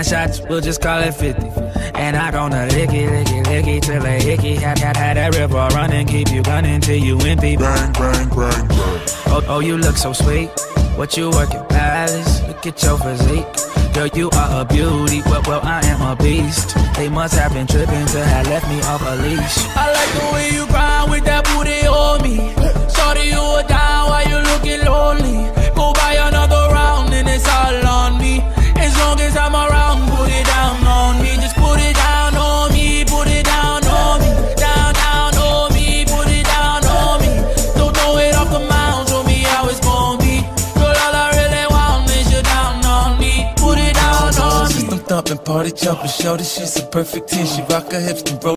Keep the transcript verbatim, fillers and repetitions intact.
nine shots, we'll just call it fifty. And I gonna lick it, lick it, lick it till a hickey. Had, had, had that river running, keep you gunning till you empty. Bang, bang, bang, bang. Oh, oh, you look so sweet. What you working, palace? Look at your physique. Girl, you are a beauty, well, well, I am a beast. They must have been tripping to have left me off a leash. I like the way you grind with that booty on me. Shorty, you are down while you looking lonely. Go buy another round and it's all on me. As long as I'm around, put it down on me. Just put it down on me, put it down on me. Down, down on me, put it down on me. Don't throw it off the mound, show me how it's gonna be. Girl, all I really want is you down on me. Put it down on me. System thumping, party jumping, shorty, she's a perfect ten. She rock her hips and roll.